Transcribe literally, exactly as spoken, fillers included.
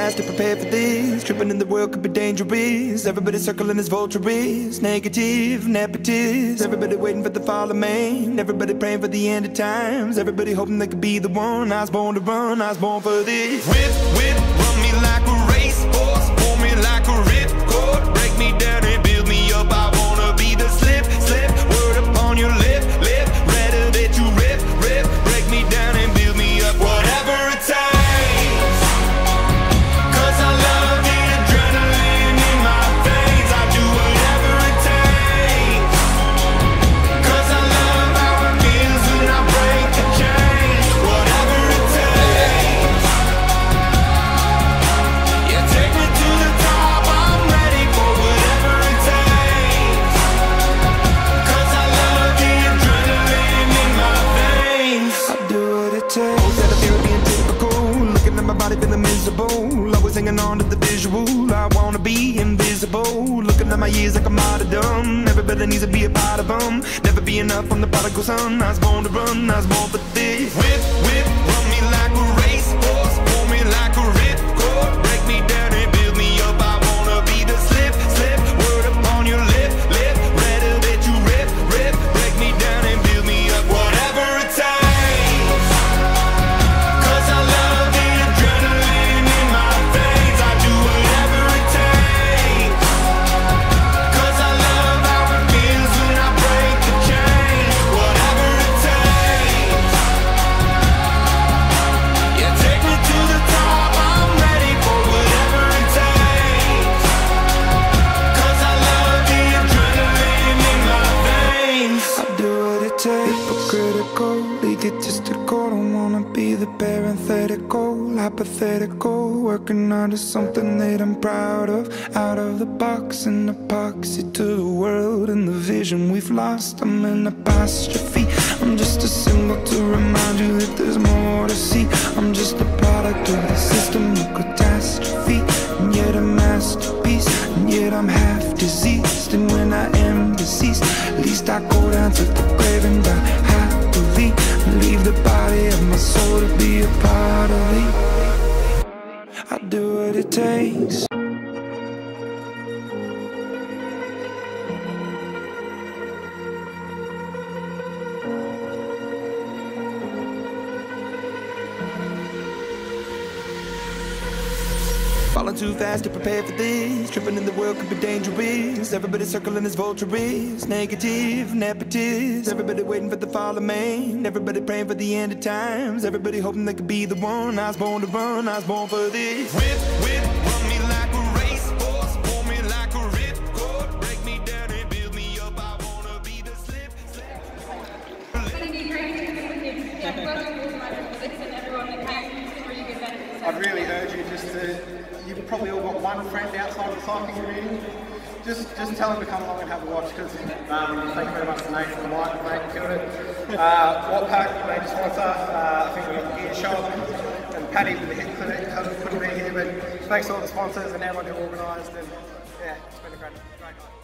fast to prepare for this. Tripping in the world could be dangerous. Everybody circling as vultures. Negative, nepotist. Everybody waiting for the fall of man. Everybody praying for the end of times. Everybody hoping they could be the one. I was born to run, I was born for this. Whip, whip, run me like a racehorse. Pull me like a ripcord. Break me down and build me up. I wanna be the slip, slip. Word upon your lip, lip. Rather that you rip, rip. Break me down and build me up. Whatever it takes. Cause I love the adrenaline in my veins. I do whatever it takes. Cause I love how it feels when I break the chains. Whatever it takes. Yeah, take me to the top. I'm ready for whatever it takes. Cause I love the adrenaline in my veins. I do what it takes. That I feel being typical. Looking at my body feeling miserable. Always hanging on to the visual. I wanna be invisible. Looking at my years like a martyrdom. Everybody needs to be a part of them. Never be enough from the prodigal son. I was born to run, I was born for this. Whip, whip, run me like a racehorse. Pull me like a ripcord. Break me down and build me up. I wanna be the slip, slip. Word upon your lip, lip. Rather that you rip, rip. Break me down and build me up. Whatever it takes. Cause I love the adrenaline in my veins. I do whatever it takes. Cause I love how it feels when I break the chains. Whatever it takes. Yeah, take me to the top. I'm ready for whatever it takes. Cause I love the adrenaline in my veins. I do what it takes. Hypocritical, egotistical. Don't wanna be the parenthetical, hypothetical. Working out of something that I'm proud of. Out of the box, an epoxy to the world and the vision we've lost. I'm an apostrophe. I'm just a symbol to remind you that there's more to see. I'm just a product of the system of catastrophe, and yet a masterpiece, and yet I'm half diseased. And when I am deceased, at least I go down to the grave and die happily, and leave the body of my soul to be a part of me. I do what it takes. Falling too fast to prepare for this. Tripping in the world could be dangerous. Everybody circling as vultures. Negative, nepotist. Everybody waiting for the fall of man. Everybody praying for the end of times. Everybody hoping they could be the one. I was born to run, I was born for this. Whip, whip, run me like a racehorse. Pull me like a ripcord. Break me down and build me up. I wanna be the slip, slip. I'd really urge you just to, you've probably all got one friend outside of the cycling community, just just tell them to come along and have a watch, because um, thank you very much to Nate for the mic, mate, killed it. Uh, Watpac, major sponsor, uh, I think we got Gear Shop, and Paddy with the hit clinic, couldn't be here, but thanks to all the sponsors and everyone who organised, and yeah, it's been a great, great night.